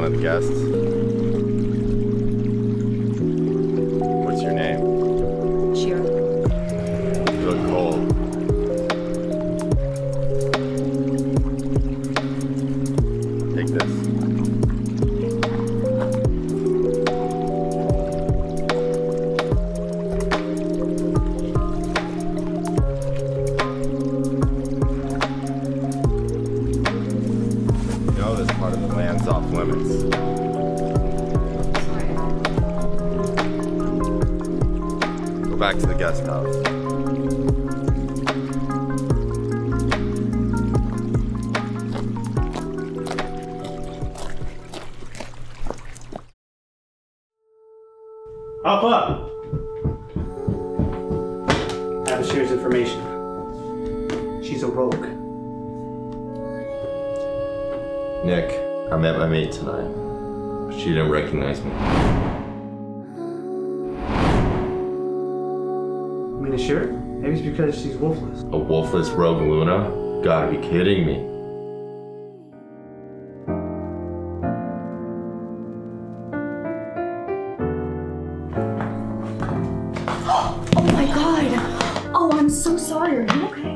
of the guests. What's your name? Shira. You look cold. Take this. You know this part of the land's off limits. Go back to the guest house. Hop up! Abishir's information. She's a rogue. Nick, I met my mate tonight. She didn't recognize me. I mean, sure? Maybe it's because she's wolfless. A wolfless rogue Luna? Gotta be kidding me. Oh my god! Oh, I'm so sorry. Are you okay?